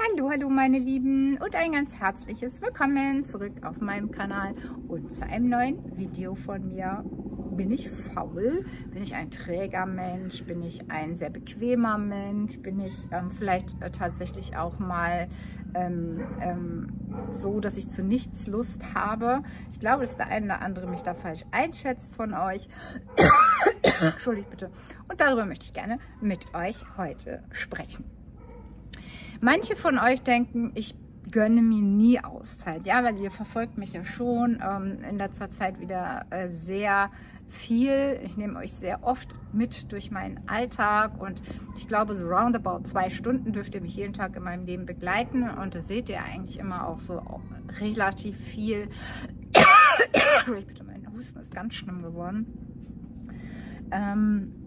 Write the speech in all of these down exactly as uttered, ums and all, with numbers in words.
Hallo, hallo meine Lieben und ein ganz herzliches Willkommen zurück auf meinem Kanal und zu einem neuen Video von mir. Bin ich faul? Bin ich ein träger Mensch? Bin ich ein sehr bequemer Mensch? Bin ich ähm, vielleicht äh, tatsächlich auch mal ähm, ähm, so, dass ich zu nichts Lust habe? Ich glaube, dass der eine oder andere mich da falsch einschätzt von euch. Entschuldigt bitte. Und darüber möchte ich gerne mit euch heute sprechen. Manche von euch denken, ich gönne mir nie Auszeit, ja, weil ihr verfolgt mich ja schon ähm, in letzter Zeit wieder äh, sehr viel. Ich nehme euch sehr oft mit durch meinen Alltag und ich glaube, so roundabout zwei Stunden dürft ihr mich jeden Tag in meinem Leben begleiten und da seht ihr eigentlich immer auch so auch relativ viel. Bitte, mein Husten ist ganz schlimm geworden. Ähm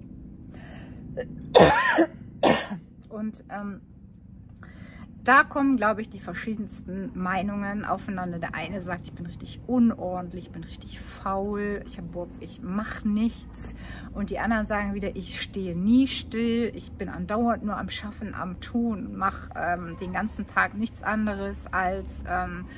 und ähm, Da kommen, glaube ich, die verschiedensten Meinungen aufeinander. Der eine sagt, ich bin richtig unordentlich, ich bin richtig faul, ich habe Bock, ich mache nichts. Und die anderen sagen wieder, ich stehe nie still, ich bin andauernd nur am Schaffen, am Tun, mache ähm, den ganzen Tag nichts anderes als ähm,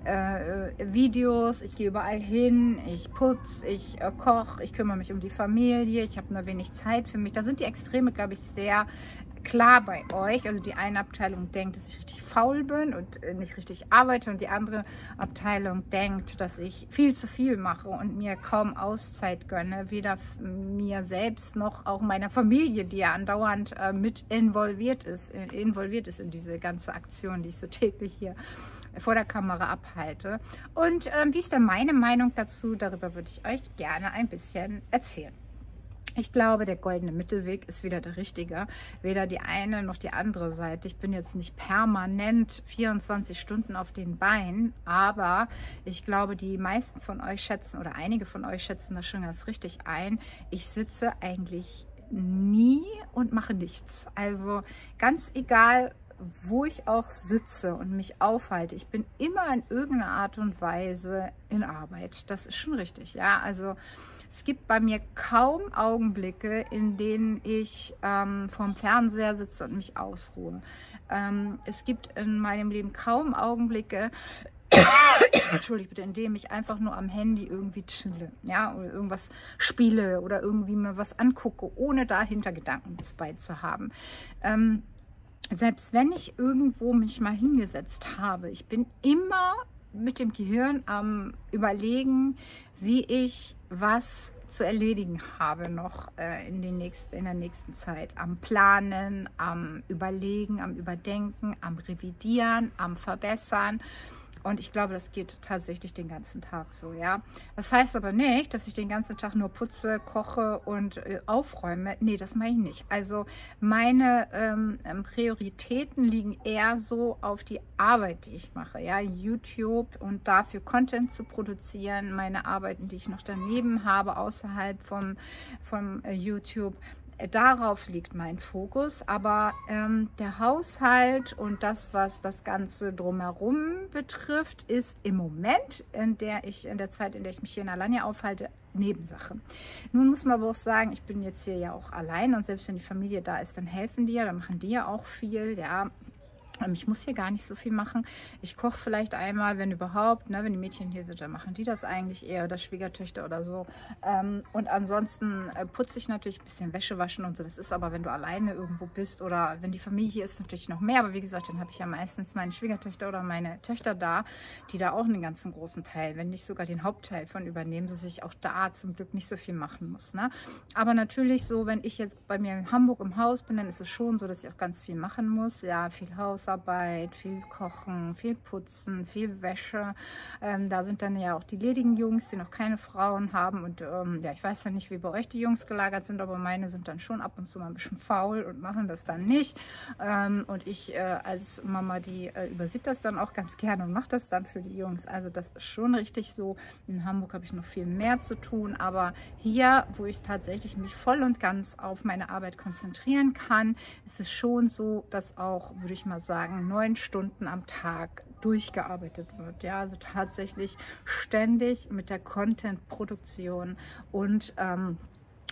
äh, Videos. Ich gehe überall hin, ich putze, ich äh, koche, ich kümmere mich um die Familie, ich habe nur wenig Zeit für mich. Da sind die Extreme, glaube ich, sehr klar bei euch. Also die eine Abteilung denkt, dass ich richtig faul bin und nicht richtig arbeite und die andere Abteilung denkt, dass ich viel zu viel mache und mir kaum Auszeit gönne, weder mir selbst noch auch meiner Familie, die ja andauernd äh, mit involviert ist, äh, involviert ist in diese ganze Aktion, die ich so täglich hier vor der Kamera abhalte. Und ähm, wie ist denn meine Meinung dazu? Darüber würde ich euch gerne ein bisschen erzählen. Ich glaube, der goldene Mittelweg ist wieder der richtige. Weder die eine noch die andere Seite. Ich bin jetzt nicht permanent vierundzwanzig Stunden auf den Beinen, aber ich glaube, die meisten von euch schätzen oder einige von euch schätzen das schon ganz richtig ein. Ich sitze eigentlich nie und mache nichts. Also ganz egal, wo ich auch sitze und mich aufhalte, ich bin immer in irgendeiner Art und Weise in Arbeit. Das ist schon richtig, ja. Also es gibt bei mir kaum Augenblicke, in denen ich ähm, vorm Fernseher sitze und mich ausruhe. Ähm, es gibt in meinem Leben kaum Augenblicke, Entschuldigung bitte, in dem ich einfach nur am Handy irgendwie chille, ja, oder irgendwas spiele oder irgendwie mir was angucke, ohne da Hintergedanken bei zu haben. Ähm, Selbst wenn ich irgendwo mich mal hingesetzt habe, ich bin immer mit dem Gehirn am Überlegen, wie ich was zu erledigen habe noch äh, in, den nächsten, in der nächsten Zeit. Am Planen, am Überlegen, am Überdenken, am Revidieren, am Verbessern. Und ich glaube, das geht tatsächlich den ganzen Tag so, ja. Das heißt aber nicht, dass ich den ganzen Tag nur putze, koche und äh, aufräume. Nee, das mache ich nicht. Also meine ähm, Prioritäten liegen eher so auf die Arbeit, die ich mache, ja. YouTube und dafür Content zu produzieren, meine Arbeiten, die ich noch daneben habe, außerhalb vom, vom äh, YouTube. Darauf liegt mein Fokus, aber ähm, der Haushalt und das, was das Ganze drumherum betrifft, ist im Moment, in der ich in der Zeit, in der ich mich hier in Alanya aufhalte, Nebensache. Nun muss man aber auch sagen, ich bin jetzt hier ja auch allein und selbst wenn die Familie da ist, dann helfen die ja, dann machen die ja auch viel, ja. Ich muss hier gar nicht so viel machen. Ich koche vielleicht einmal, wenn überhaupt, ne, wenn die Mädchen hier sind, dann machen die das eigentlich eher oder Schwiegertöchter oder so. Ähm, und ansonsten äh, putze ich natürlich ein bisschen Wäsche waschen und so. Das ist aber, wenn du alleine irgendwo bist oder wenn die Familie hier ist, natürlich noch mehr. Aber wie gesagt, dann habe ich ja meistens meine Schwiegertöchter oder meine Töchter da, die da auch einen ganzen großen Teil, wenn nicht sogar den Hauptteil von übernehmen, dass ich auch da zum Glück nicht so viel machen muss. Ne? Aber natürlich so, wenn ich jetzt bei mir in Hamburg im Haus bin, dann ist es schon so, dass ich auch ganz viel machen muss. Ja, viel Haus. Arbeit, viel Kochen, viel Putzen, viel Wäsche. Ähm, da sind dann ja auch die ledigen Jungs, die noch keine Frauen haben. Und ähm, ja, ich weiß ja nicht, wie bei euch die Jungs gelagert sind, aber meine sind dann schon ab und zu mal ein bisschen faul und machen das dann nicht. Ähm, und ich äh, als Mama, die äh, übersieht das dann auch ganz gerne und macht das dann für die Jungs. Also das ist schon richtig so. In Hamburg habe ich noch viel mehr zu tun, aber hier, wo ich tatsächlich mich voll und ganz auf meine Arbeit konzentrieren kann, ist es schon so, dass auch, würde ich mal sagen, neun Stunden am Tag durchgearbeitet wird. Ja, also tatsächlich ständig mit der Content-Produktion und ähm,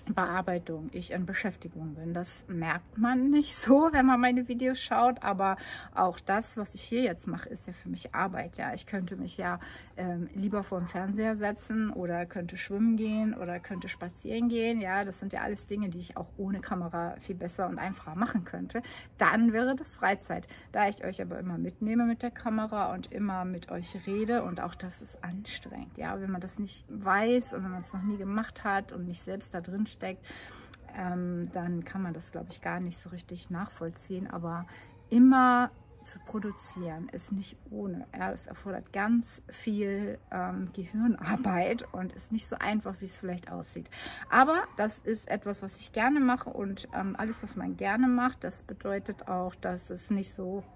Bearbeitung, ich in Beschäftigung bin. Das merkt man nicht so, wenn man meine Videos schaut, aber auch das, was ich hier jetzt mache, ist ja für mich Arbeit. Ja, ich könnte mich ja ähm, lieber vor den Fernseher setzen oder könnte schwimmen gehen oder könnte spazieren gehen. Ja, das sind ja alles Dinge, die ich auch ohne Kamera viel besser und einfacher machen könnte. Dann wäre das Freizeit. Da ich euch aber immer mitnehme mit der Kamera und immer mit euch rede, und auch das ist anstrengend. Ja, wenn man das nicht weiß und wenn man es noch nie gemacht hat und nicht selbst da drin steckt, ähm, dann kann man das, glaube ich, gar nicht so richtig nachvollziehen. Aber immer zu produzieren ist nicht ohne. Ja, es erfordert ganz viel ähm, Gehirnarbeit und ist nicht so einfach, wie es vielleicht aussieht. Aber das ist etwas, was ich gerne mache, und ähm, alles, was man gerne macht, das bedeutet auch, dass es nicht so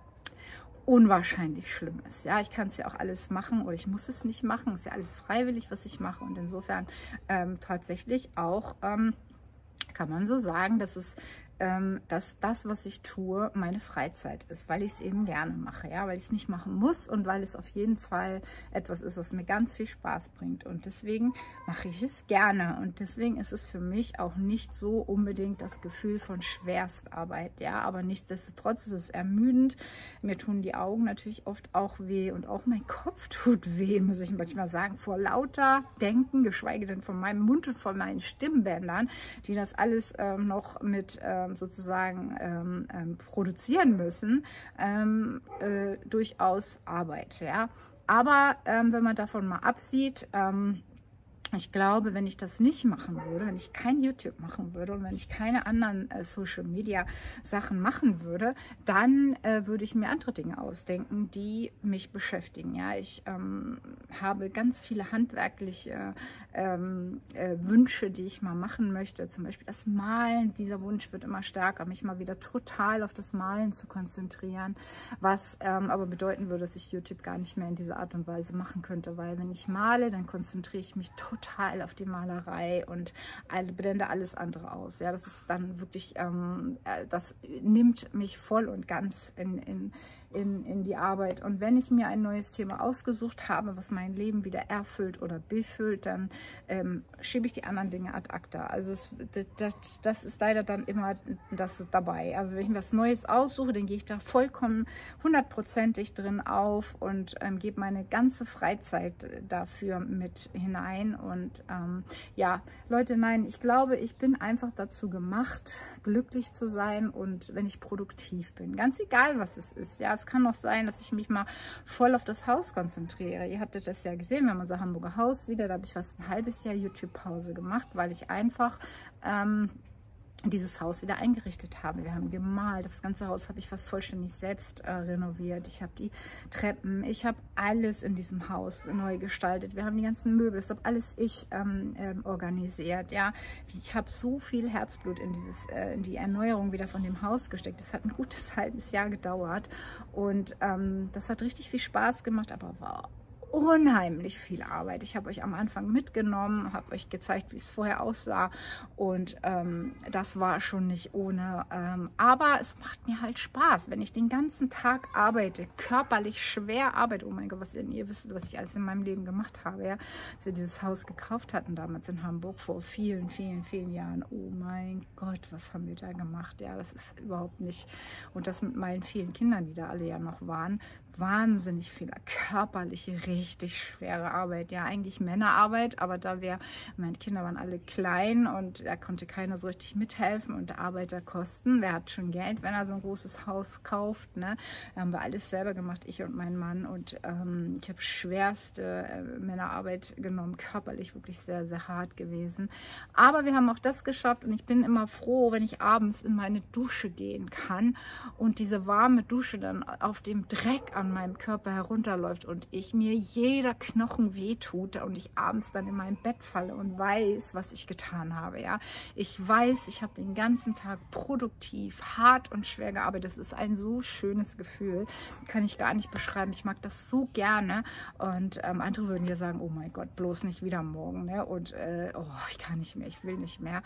unwahrscheinlich schlimm ist. Ja, ich kann es ja auch alles machen oder ich muss es nicht machen. Es ist ja alles freiwillig, was ich mache, und insofern ähm, tatsächlich auch ähm, kann man so sagen, dass es ähm, dass das, was ich tue, meine Freizeit ist, weil ich es eben gerne mache, ja, weil ich es nicht machen muss und weil es auf jeden Fall etwas ist, was mir ganz viel Spaß bringt, und deswegen mache ich es gerne, und deswegen ist es für mich auch nicht so unbedingt das Gefühl von Schwerstarbeit, ja, aber nichtsdestotrotz ist es ermüdend. Mir tun die Augen natürlich oft auch weh und auch mein Kopf tut weh, muss ich manchmal sagen, vor lauter Denken, geschweige denn von meinem Mund und von meinen Stimmbändern, die das alles ähm, noch mit ähm, sozusagen ähm, ähm, produzieren müssen, ähm, äh, durchaus Arbeit, ja. Aber ähm, wenn man davon mal absieht, ähm, ich glaube, wenn ich das nicht machen würde, wenn ich kein YouTube machen würde und wenn ich keine anderen äh, Social Media Sachen machen würde, dann äh, würde ich mir andere Dinge ausdenken, die mich beschäftigen. Ja, ich ähm, habe ganz viele handwerkliche ähm, äh, Wünsche, die ich mal machen möchte. Zum Beispiel das Malen. Dieser Wunsch wird immer stärker, mich mal wieder total auf das Malen zu konzentrieren, was ähm, aber bedeuten würde, dass ich YouTube gar nicht mehr in dieser Art und Weise machen könnte, weil wenn ich male, dann konzentriere ich mich total total auf die Malerei und blende alles andere aus. Ja, das ist dann wirklich, ähm, das nimmt mich voll und ganz in, in, in, in die Arbeit. Und wenn ich mir ein neues Thema ausgesucht habe, was mein Leben wieder erfüllt oder befüllt, dann ähm, schiebe ich die anderen Dinge ad acta. Also es, das, das ist leider dann immer das dabei. Also wenn ich mir was Neues aussuche, dann gehe ich da vollkommen hundertprozentig drin auf und ähm, gebe meine ganze Freizeit dafür mit hinein. Und ähm, ja, Leute, nein, ich glaube, ich bin einfach dazu gemacht, glücklich zu sein, und wenn ich produktiv bin, ganz egal, was es ist. Ja, es kann auch sein, dass ich mich mal voll auf das Haus konzentriere. Ihr hattet das ja gesehen, wir haben unser Hamburger Haus wieder, da habe ich fast ein halbes Jahr YouTube-Pause gemacht, weil ich einfach ähm, dieses Haus wieder eingerichtet habe. Wir haben gemalt, das ganze Haus habe ich fast vollständig selbst äh, renoviert. Ich habe die Treppen, ich habe alles in diesem Haus neu gestaltet. Wir haben die ganzen Möbel, das habe alles ich ähm, ähm, organisiert. Ja, ich habe so viel Herzblut in dieses, äh, in die Erneuerung wieder von dem Haus gesteckt. Das hat ein gutes halbes Jahr gedauert, und ähm, das hat richtig viel Spaß gemacht, aber war unheimlich viel Arbeit. Ich habe euch am Anfang mitgenommen, habe euch gezeigt, wie es vorher aussah, und ähm, das war schon nicht ohne. Ähm, aber es macht mir halt Spaß, wenn ich den ganzen Tag arbeite, körperlich schwer arbeite. Oh mein Gott, was ihr, ihr wisst, was ich alles in meinem Leben gemacht habe, ja, als wir dieses Haus gekauft hatten damals in Hamburg vor vielen, vielen, vielen Jahren. Oh mein Gott, was haben wir da gemacht? Ja, das ist überhaupt nicht, und das mit meinen vielen Kindern, die da alle ja noch waren, wahnsinnig viel körperliche, richtig schwere Arbeit. Ja, eigentlich Männerarbeit, aber da wir, meine Kinder waren alle klein und da konnte keiner so richtig mithelfen, und Arbeiterkosten, wer hat schon Geld, wenn er so ein großes Haus kauft, ne? Da haben wir alles selber gemacht, ich und mein Mann, und ähm, ich habe schwerste äh, Männerarbeit genommen, körperlich wirklich sehr, sehr hart gewesen. Aber wir haben auch das geschafft, und ich bin immer froh, wenn ich abends in meine Dusche gehen kann und diese warme Dusche dann auf dem Dreck an meinem Körper herunterläuft und ich mir jeder Knochen wehtut und ich abends dann in mein Bett falle und weiß, was ich getan habe. Ja, ich weiß, ich habe den ganzen Tag produktiv, hart und schwer gearbeitet. Das ist ein so schönes Gefühl, kann ich gar nicht beschreiben. Ich mag das so gerne, und ähm, andere würden ja sagen, oh mein Gott, bloß nicht wieder morgen, ne? Und äh, oh, ich kann nicht mehr, ich will nicht mehr.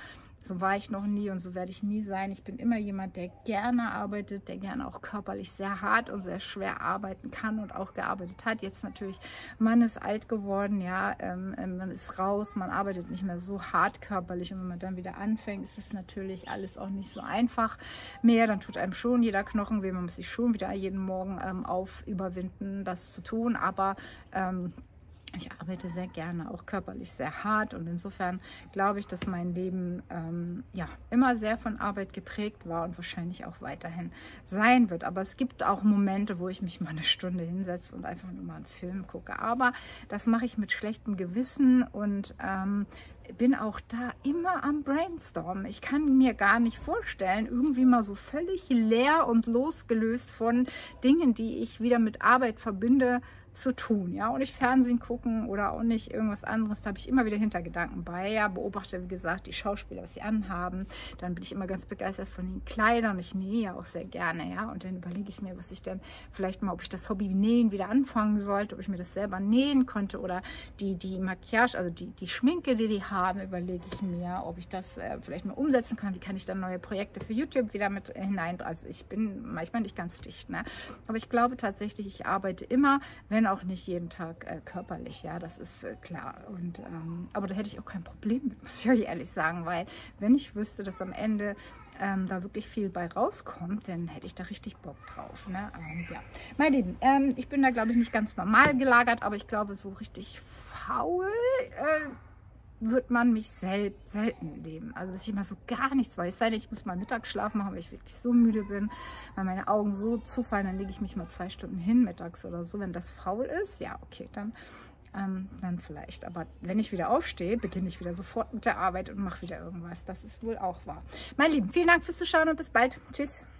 So war ich noch nie und so werde ich nie sein. Ich bin immer jemand, der gerne arbeitet, der gerne auch körperlich sehr hart und sehr schwer arbeiten kann und auch gearbeitet hat. Jetzt natürlich, man ist alt geworden, ja, ähm, man ist raus, man arbeitet nicht mehr so hart körperlich und wenn man dann wieder anfängt, ist es natürlich alles auch nicht so einfach mehr. Dann tut einem schon jeder Knochen weh, man muss sich schon wieder jeden Morgen ähm, auf überwinden, das zu tun, aber ähm, ich arbeite sehr gerne, auch körperlich sehr hart und insofern glaube ich, dass mein Leben ähm, ja immer sehr von Arbeit geprägt war und wahrscheinlich auch weiterhin sein wird. Aber es gibt auch Momente, wo ich mich mal eine Stunde hinsetze und einfach nur mal einen Film gucke. Aber das mache ich mit schlechtem Gewissen und ähm, bin auch da immer am Brainstormen. Ich kann mir gar nicht vorstellen, irgendwie mal so völlig leer und losgelöst von Dingen, die ich wieder mit Arbeit verbinde, zu tun, ja, und nicht Fernsehen gucken oder auch nicht irgendwas anderes, da habe ich immer wieder Hintergedanken bei, ja, beobachte, wie gesagt, die Schauspieler, was sie anhaben, dann bin ich immer ganz begeistert von den Kleidern und ich nähe ja auch sehr gerne, ja, und dann überlege ich mir, was ich dann vielleicht mal, ob ich das Hobby Nähen wieder anfangen sollte, ob ich mir das selber nähen konnte oder die, die Maquillage, also die, die Schminke, die die haben, überlege ich mir, ob ich das äh, vielleicht mal umsetzen kann, wie kann ich dann neue Projekte für YouTube wieder mit hinein, also ich bin manchmal nicht ganz dicht, ne, aber ich glaube tatsächlich, ich arbeite immer, wenn auch nicht jeden Tag äh, körperlich, ja, das ist äh, klar. Und, ähm, aber da hätte ich auch kein Problem mit, muss ich euch ehrlich sagen, weil wenn ich wüsste, dass am Ende ähm, da wirklich viel bei rauskommt, dann hätte ich da richtig Bock drauf. Ne? Ähm, ja. Mein Lieben, ähm, ich bin da, glaube ich, nicht ganz normal gelagert, aber ich glaube, so richtig faul äh, wird man mich sel selten leben. Also, dass ich immer so gar nichts weiß. Es sei denn, ich muss mal Mittagsschlaf machen, weil ich wirklich so müde bin, weil meine Augen so zufallen, dann lege ich mich mal zwei Stunden hin mittags oder so. Wenn das faul ist, ja, okay, dann, ähm, dann vielleicht. Aber wenn ich wieder aufstehe, beginne ich wieder sofort mit der Arbeit und mache wieder irgendwas. Das ist wohl auch wahr. Meine Lieben, vielen Dank fürs Zuschauen und bis bald. Tschüss.